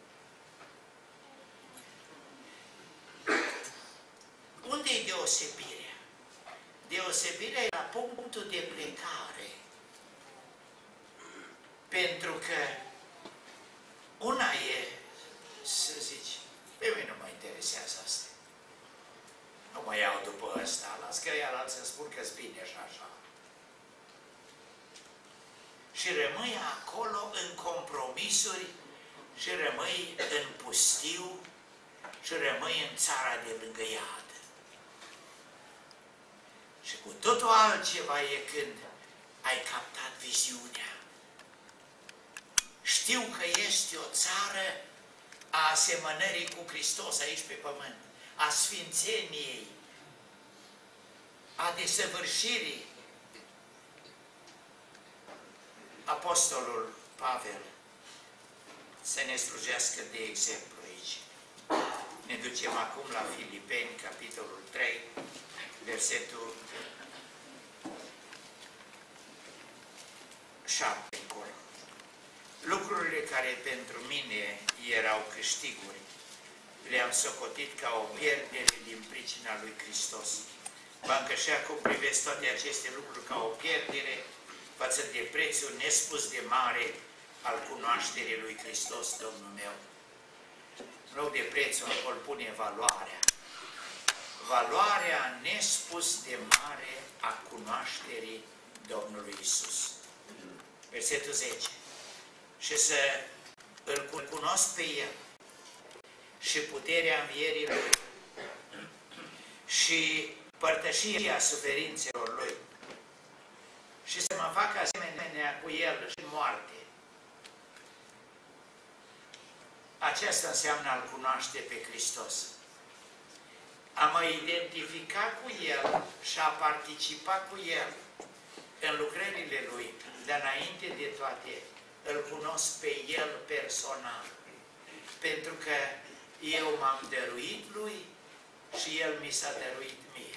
Unde e deosebirea? Deosebirea e la punctul de plecare. Pentru că una e să zici, pe mine nu mă interesează asta. Nu mă iau după ăsta, las că ea să spun că-s bine și așa. Și rămâi acolo în compromisuri și rămâi în pustiu și rămâi în țara de lângă iad. Și cu totul altceva e când ai captat viziunea. Știu că este o țară a asemănării cu Hristos aici pe pământ, a sfințeniei, a desăvârșirii. Apostolul Pavel să ne slujească de exemplu aici. Ne ducem acum la Filipeni, capitolul 3, versetul 7 încolo. Lucrurile care pentru mine erau câștiguri, le-am socotit ca o pierdere din pricina lui Hristos. Bancă și acum privesc toate aceste lucruri ca o pierdere față de prețul nespus de mare al cunoașterii lui Hristos, Domnul meu. În loc de prețul, acolo pune valoarea. Valoarea nespus de mare a cunoașterii Domnului Isus. Versetul 10. Și să îl cunosc pe El și puterea învierii Lui și părtășia suferințelor Lui și să mă fac asemenea cu El și în moarte. Aceasta înseamnă a-L cunoaște pe Hristos. A mă identifica cu El și a participa cu El în lucrările Lui, dar înainte de toate, îl cunosc pe El personal. Pentru că eu m-am dăruit Lui și El mi s-a dăruit mie.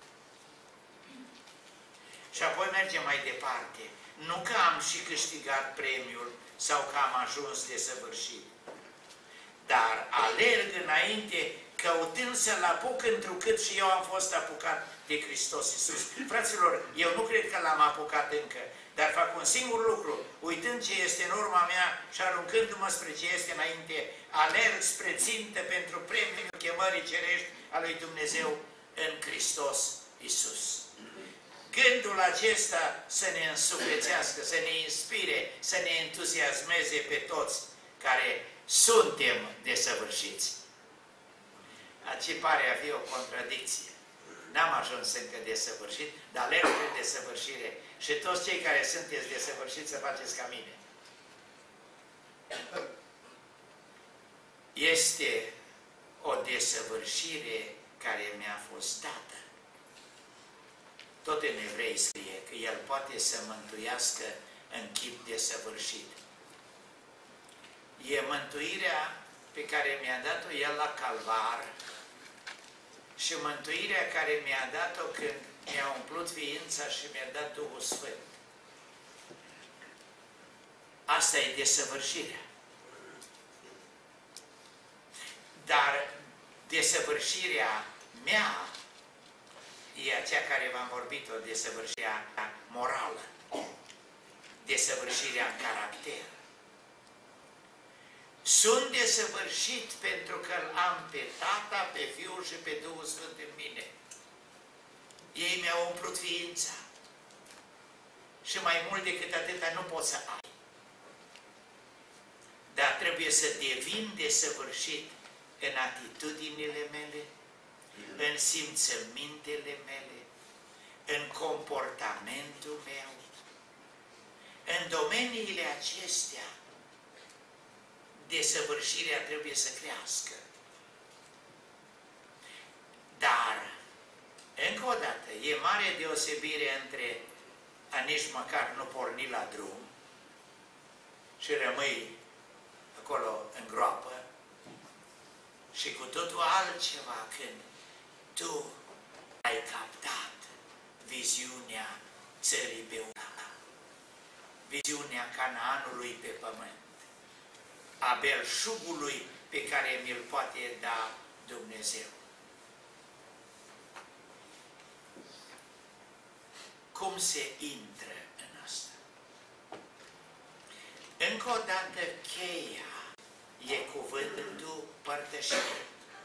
Și apoi mergem mai departe. Nu că am și câștigat premiul sau că am ajuns desăvârșit, dar alerg înainte căutând să-L apuc întrucât și eu am fost apucat de Hristos Iisus. Fraților, eu nu cred că L-am apucat încă, dar fac un singur lucru, uitând ce este în urma mea și aruncându-mă spre ce este înainte, alerg spre țintă pentru premiul chemării cerești a lui Dumnezeu în Hristos Iisus. Gândul acesta să ne însuflețească, să ne inspire, să ne entuziasmeze pe toți care suntem desăvârșiți. Aici pare a fi o contradicție. N-am ajuns încă desăvârșit, dar alerg spre desăvârșire. Și toți cei care sunteți desăvârșiți să faceți ca mine. Este o desăvârșire care mi-a fost dată. Tot în Evrei scrie că El poate să mântuiască în chip desăvârșit. E mântuirea pe care mi-a dat-o El la Calvar și mântuirea care mi-a dat-o când mi-a umplut ființa și mi-a dat Duhul Sfânt. Asta e desăvârșirea. Dar desăvârșirea mea e aceea care v-am vorbit-o, desăvârșirea morală, desăvârșirea în caracter. Sunt desăvârșit pentru că îl am pe Tata, pe Fiul și pe Duhul Sfânt în mine. Ei mi-au umplut ființa. Și mai mult decât atâta nu poți să ai. Dar trebuie să devin desăvârșit în atitudinile mele, în simțămintele mele, în comportamentul meu. În domeniile acestea, desăvârșirea trebuie să crească. Dar, încă o dată, e mare deosebire între a nici măcar nu porni la drum și rămâi acolo în groapă și cu totul altceva când tu ai captat viziunea țării pe una, viziunea Canaanului pe pământ, a belșugului pe care mi-l poate da Dumnezeu. Cum se intră în asta? Încă o dată, cheia e cuvântul părtășie.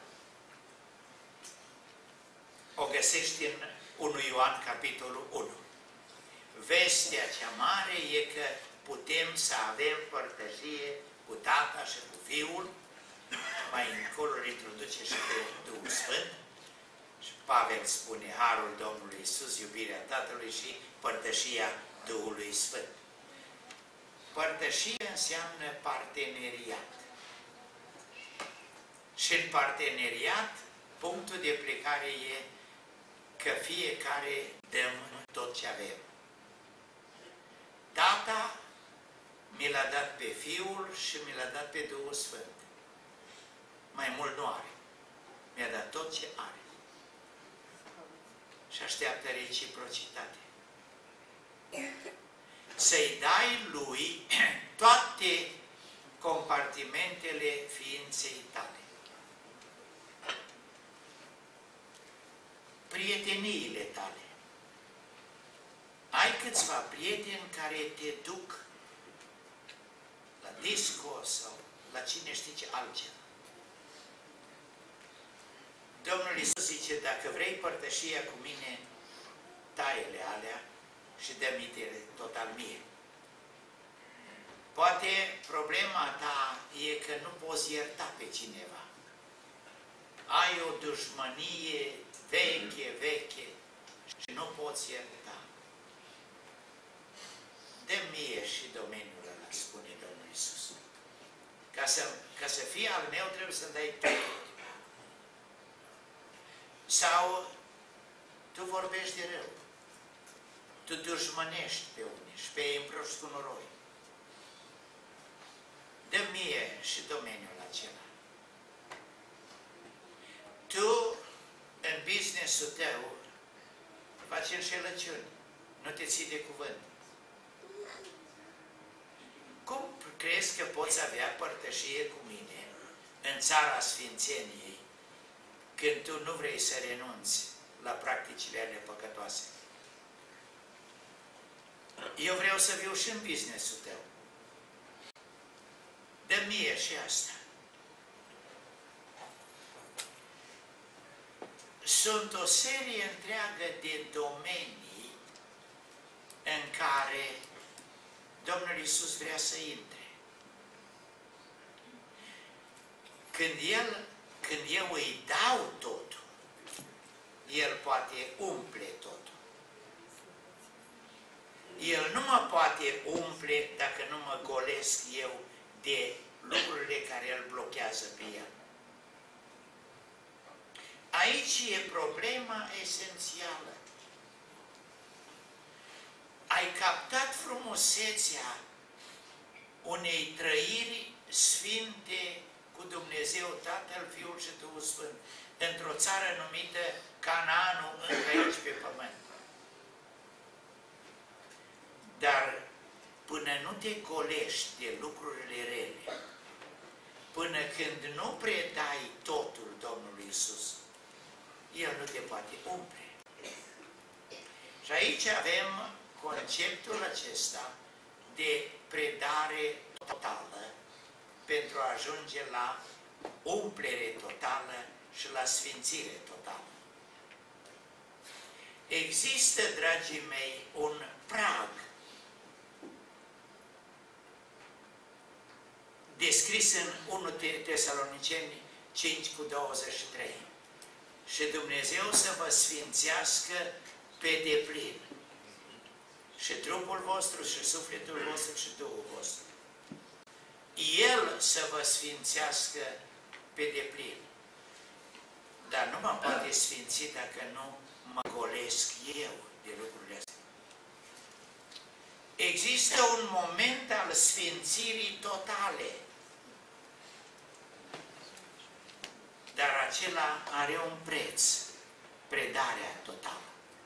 O găsești în 1 Ioan, capitolul 1. Vestea cea mare e că putem să avem părtășie cu Tata și cu Fiul, mai încolo îl introduce și pe Duhul Sfânt, și Pavel spune harul Domnului Iisus, iubirea Tatălui și părtășia Duhului Sfânt. Părtășie înseamnă parteneriat. Și în parteneriat, punctul de plecare e că fiecare dăm tot ce avem. Tata mi l-a dat pe Fiul și mi l-a dat pe Duhul Sfânt. Mai mult nu are. Mi-a dat tot ce are. Și așteaptă reciprocitate. Să-i dai lui toate compartimentele ființei tale. Prieteniile tale. Ai câțiva prieteni care te duc la disco sau la cine știe ce altceva. Domnul Iisus zice, dacă vrei părtășia cu mine, taie-le alea și dă-mi tot al mie. Poate problema ta e că nu poți ierta pe cineva. Ai o dușmănie veche și nu poți ierta. Dă mie și domeniul ăla, spune Domnul Iisus. Ca să fie al meu, trebuie să-mi dai tot. Sau tu vorbești de rău. Tu dușmănești pe unii și pe ei împroști cu noroi. Dă mie și domeniul acela. Tu, în business-ul tău, faci înșelăciuni. Nu te ții de cuvânt. Cum crezi că poți avea părtășie cu mine în țara Sfințeniei când tu nu vrei să renunți la practicile alea păcătoase? Eu vreau să viu și în business-ul tău. Dă mie și asta. Sunt o serie întreagă de domenii în care Domnul Iisus vrea să intre. Când eu îi dau totul, El poate umple totul. El nu mă poate umple dacă nu mă golesc eu de lucrurile care îl blochează pe El. Aici e problema esențială. Ai captat frumusețea unei trăiri sfinte cu Dumnezeu, Tatăl, Fiul și Duhul Sfânt, într-o țară numită Canaanul, încă aici pe pământ. Dar până nu te golești de lucrurile rele, până când nu predai totul Domnului Iisus, El nu te poate umple. Și aici avem conceptul acesta de predare totală pentru a ajunge la umplere totală și la sfințire totală. Există, dragii mei, un prag descris în 1 Tesaloniceni 5:23. Și Dumnezeu să vă sfințească pe deplin. Și trupul vostru, și sufletul vostru, și Duhul vostru. El să vă sfințească pe deplin. Dar nu mă poate sfinți dacă nu mă golesc eu de lucrurile astea. Există un moment al sfințirii totale. Dar acela are un preț, predarea totală.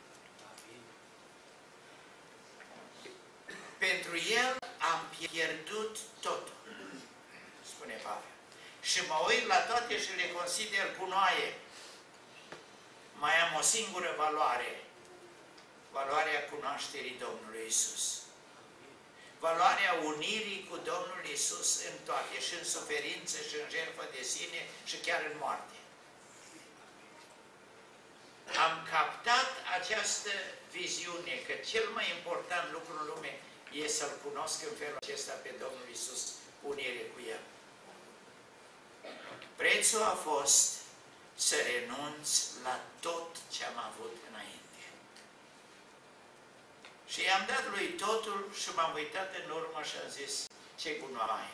Pentru el am pierdut totul, spune Pavel. Și mă uit la toate și le consider gunoaie. Mai am o singură valoare, valoarea cunoașterii Domnului Iisus. Valoarea unirii cu Domnul Iisus în toate, și în suferință, și în jertfă de sine, și chiar în moarte. Am captat această viziune că cel mai important lucru în lume e să-L cunosc în felul acesta pe Domnul Iisus, unire cu El. Prețul a fost să renunț la tot ce am avut înainte. Și i-am dat lui totul și m-am uitat în urmă și am zis, ce gunoaie.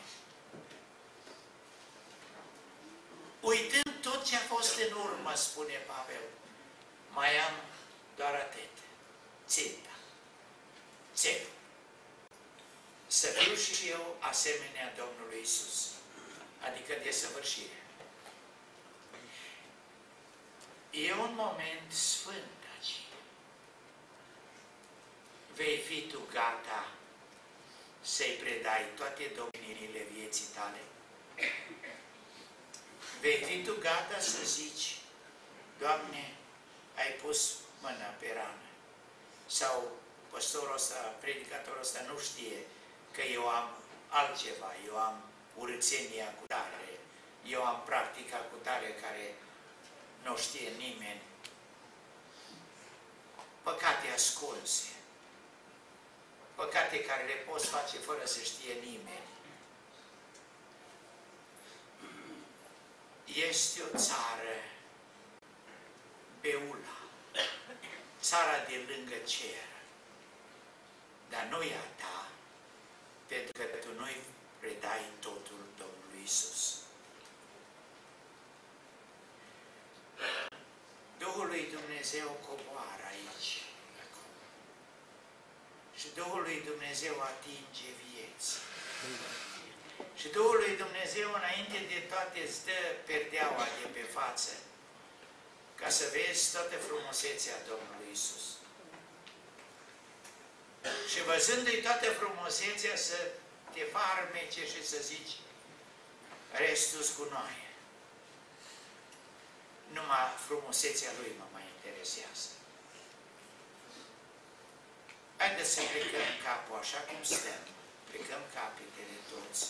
Uitând tot ce a fost în urmă, spune Pavel, mai am doar atât, ținta, țelul. Să fiu și eu asemenea Domnului Iisus, adică desăvârșire. E un moment sfânt aici. Vei fi tu gata să-i predai toate domeniile vieții tale? Vei fi tu gata să zici, Doamne, ai pus mâna pe rană? Sau păstorul ăsta, predicatorul ăsta nu știe că eu am altceva, eu am urâțenia cu tare, eu am practica cu tare care nu știe nimeni. Păcate ascunse, păcate care le poți face fără să știe nimeni. Este o țară, Beula, țara de lângă cer, dar nu e a ta, pentru că tu nu-i predai totul Domnului Iisus. Duhul lui Dumnezeu coboară aici, și Duhul lui Dumnezeu atinge vieți. Și Duhul lui Dumnezeu, înainte de toate, îți dă perdeaua de pe față, ca să vezi toată frumusețea Domnului Iisus. Și văzându-i toată frumusețea, să te farmece și să zici, restul-s gunoaie. Numai frumusețea Lui mă mai interesează. Haideți să plecăm capul așa cum stăm. Plecăm capetele toți.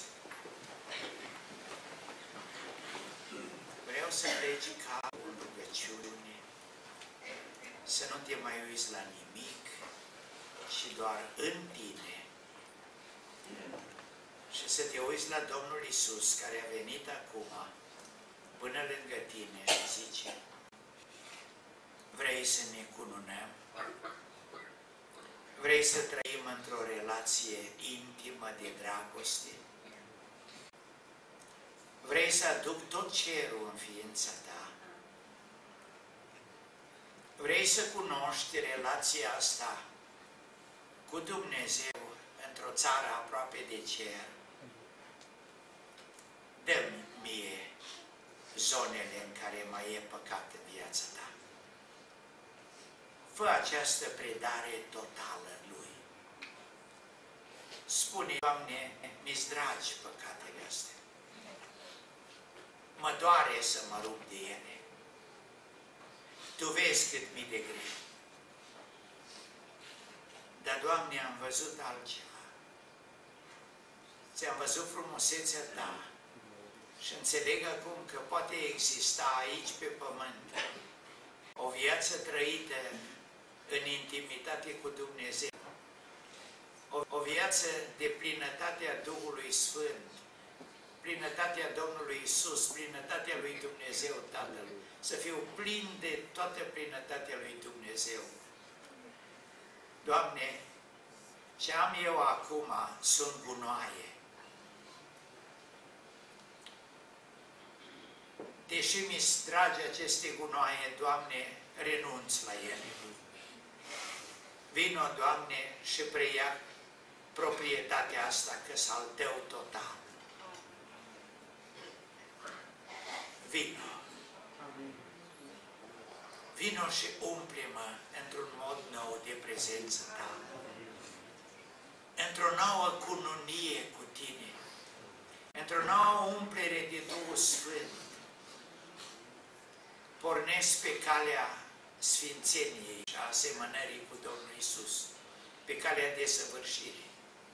Vreau să pleci capul în rugăciune, să nu te mai uiți la nimic, și doar în tine. Și să te uiți la Domnul Iisus, care a venit acum până lângă tine și zice, vrei să ne cununăm? Vrei să trăim într-o relație intimă de dragoste? Vrei să aduc tot cerul în ființa ta? Vrei să cunoști relația asta cu Dumnezeu într-o țară aproape de cer? Dă-mi mie zonele în care mai e păcat în viața ta. Fă această predare totală Lui. Spune, Doamne, mi-s dragi păcatele astea. Mă doare să mă rup de ele. Tu vezi cât mi de greu. Dar, Doamne, am văzut altceva. Ți-am văzut frumusețea Ta și înțeleg acum că poate exista aici pe pământ o viață trăită în intimitate cu Dumnezeu. O viață de plinătatea Duhului Sfânt, plinătatea Domnului Isus, plinătatea lui Dumnezeu Tatăl. Să fiu plin de toată plinătatea lui Dumnezeu. Doamne, ce am eu acum sunt gunoaie. Deși mi-s dragi aceste gunoaie, Doamne, renunț la ele. Vino, Doamne, și preia proprietatea asta, că-s al Tău total. Vino. Vino și umple-mă într-un mod nou de prezența Ta. Într-o nouă cununie cu Tine. Într-o nouă umplere de Duhul Sfânt. Pornesc pe calea sfințeniei și a asemănării cu Domnul Isus. Pe calea desăvârșirii.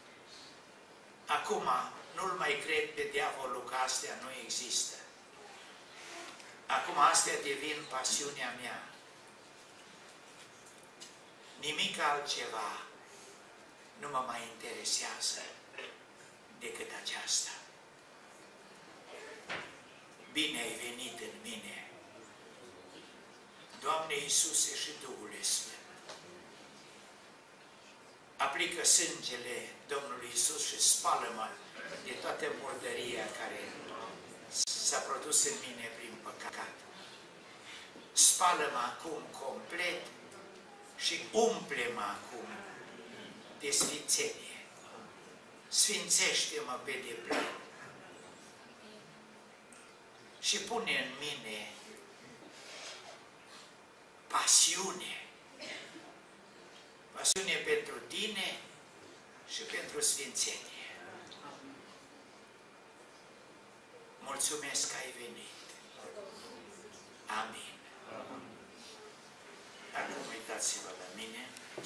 Acum nu-l mai cred pe diavolul că astea nu există. Acum astea devin pasiunea mea. Nimic altceva nu mă mai interesează decât aceasta. Bine ai venit în mine, Doamne Iisuse și Duhule Sfânt. Aplică sângele Domnului Iisus și spală-mă de toată murdăria care s-a produs în mine prin păcat. Spală-mă acum complet și umple-mă acum de sfințenie. Sfințește-mă pe deplin și pune în mine pasiune. Pasiune pentru Tine și pentru sfințenie. Mulțumesc că ai venit. Amin. Acum uitați-vă la mine.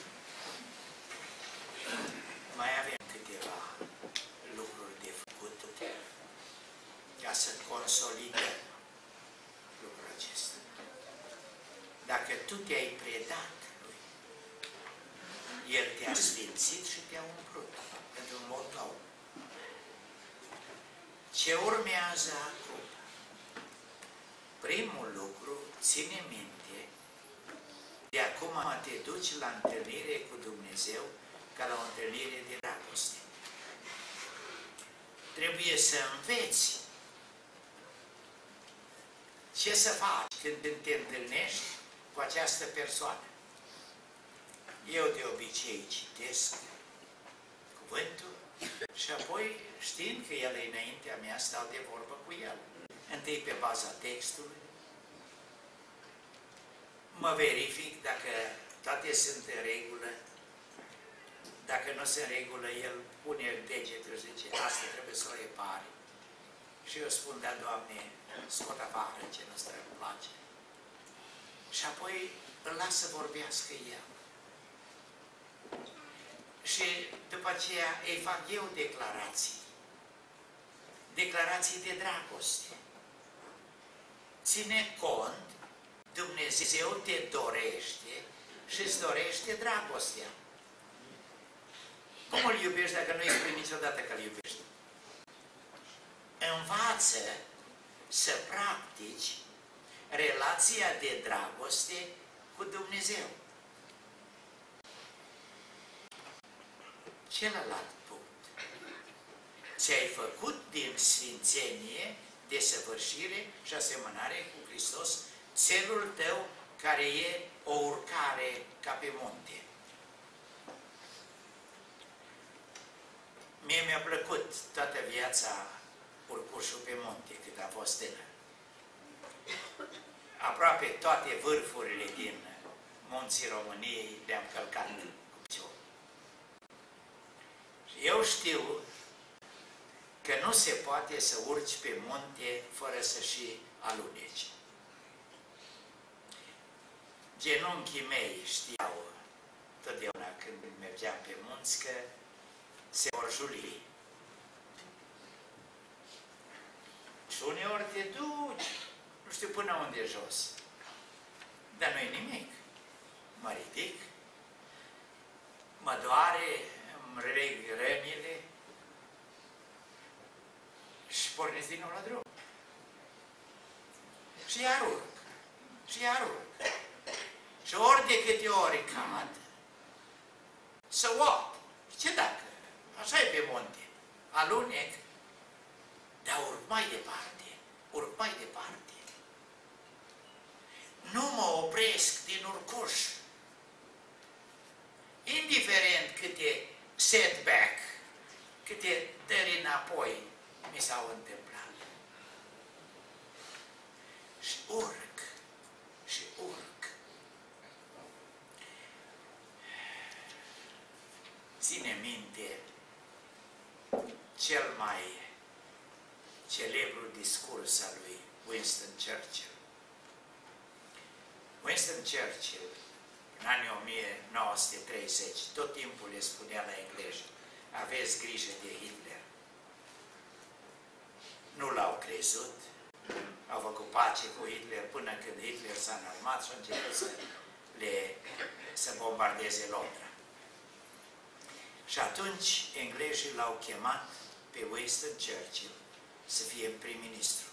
Mai avem câteva lucruri de făcut ca să consolidăm lucrul acesta. Dacă tu te-ai predat Lui, El te-a sfințit și te-a umplut într-un mod nou. Ce urmează acum? Primul lucru, ține minte, de acum te duci la întâlnire cu Dumnezeu ca la o întâlnire de dragoste. Trebuie să înveți ce să faci când te întâlnești cu această persoană. Eu de obicei citesc cuvântul și apoi, știind că El e înaintea mea, stau de vorbă cu El. Întâi pe baza textului, mă verific dacă toate sunt în regulă. Dacă nu sunt în regulă, El pune degetul și zice, asta trebuie să o repare. Și eu spun, da, Doamne, scot afară ce nu-ți place. Și apoi îl las să vorbească El. Și după aceea îi fac eu declarații. Declarații de dragoste. Ține cont, Dumnezeu te dorește și îți dorește dragostea. Cum îl iubești dacă nu îi spui niciodată că îl iubești? Învață să practici relația de dragoste cu Dumnezeu. Celălalt punct. Ți-ai făcut din sfințenie, desăvârșire și asemănare cu Hristos țelul tău care e o urcare ca pe munte. Mie mi-a plăcut toată viața urcușul pe munte, cât am fost tânăr. aproape toate vârfurile din munții României le-am călcat cu picior. Și eu știu că nu se poate să urci pe munte fără să și aluneci. Genunchii mei știau totdeauna când mergeam pe munți că se vor juli. Și uneori te duci, nu știu până unde jos, dar nu-i nimic. Mă ridic, mă doare, îmi reg rănile și pornesc din nou la drum. Și iar urc, și iar urc. Și ori de câte ori cad, să what? Ce dacă? Așa e pe munte. Alunec, dar urc mai departe, urc mai departe. Nu mă opresc din urcuș. Indiferent câte setback, câte dări înapoi mi s-au întâmplat. Și urc, și urc. Ține minte cel mai celebru discurs al lui Winston Churchill. Winston Churchill, în anii 1930, tot timpul le spunea la englezi: aveți grijă de Hitler. Nu l-au crezut, au făcut pace cu Hitler până când Hitler s-a înarmat și a început să bombardeze Londra. Și atunci englezii l-au chemat pe Winston Churchill să fie prim-ministru.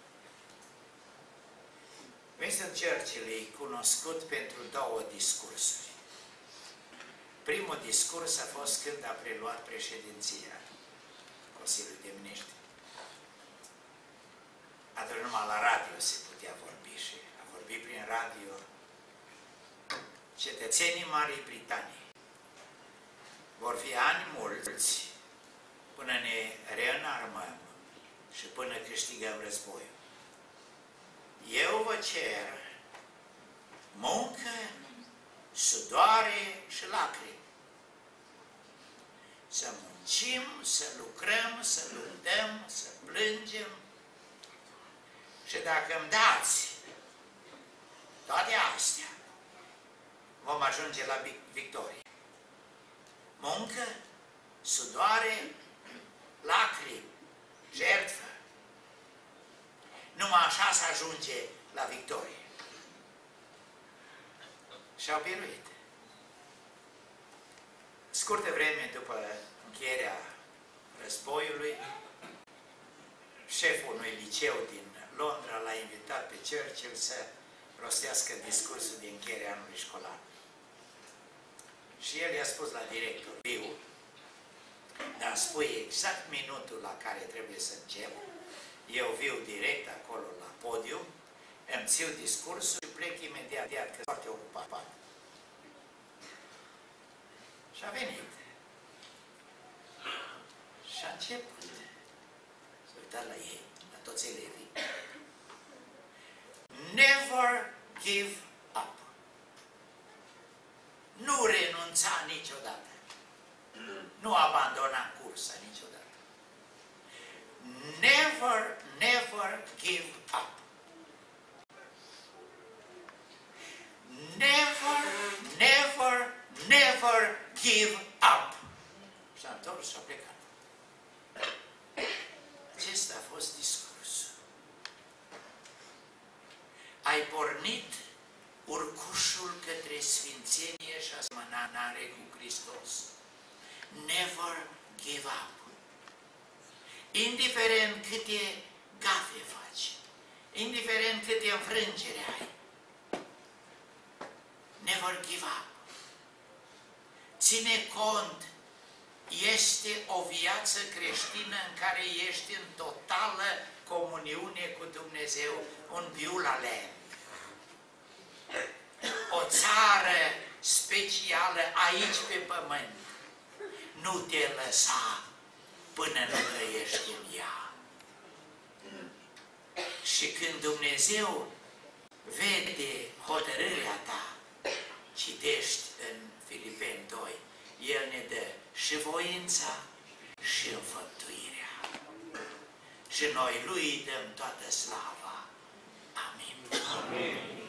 Winston Churchill e cunoscut pentru două discursuri. Primul discurs a fost când a preluat președinția Consiliului de Miniștri. Atunci numai la radio se putea vorbi și a vorbit prin radio. Cetățenii Marii Britanii vor fi ani mulți până ne reînarmăm și până câștigăm războiul. Eu vă cer muncă, sudoare și lacrimi. Să muncim, să lucrăm, să luptăm, să plângem. Și dacă îmi dați toate astea, vom ajunge la victorie. Muncă, sudoare, lacrimi, jertfă. Numai așa se ajunge la victorie. Și-au biruit. Scurtă vreme după încheierea războiului, șeful unui liceu din Londra l-a invitat pe Churchill să rostească discursul de încheiere a anului școlar. Și el i-a spus la director: viu, dar îmi spui exact minutul la care trebuie să încep. Eu viu direct acolo la podium, îmi țiu discursul și plec imediat, că sunt foarte ocupat. Și a venit. Și a început. S-a uitat la ei, la toți elevii. Never give up. Nu renunța niciodată. Nu abandona cursa niciodată. Never, never give up. Never, never, never give up. S-a întors și a plecat. Acesta a fost discursul. Ai pornit urcușul către sfințenie și asemănare cu Hristos. Never give up. Indiferent câte gafe faci, indiferent câte înfrângere ai, never give up. Ține cont, este o viață creștină în care ești în totală comuniune cu Dumnezeu, un biul alem. O țară specială aici pe pământ. Nu te lăsa până nu trăiești în ea. Și când Dumnezeu vede hotărârea ta, citești în Filipeni 2, El ne dă și voința și înfăptuirea. Și noi Lui dăm toată slava. Amin. Amin.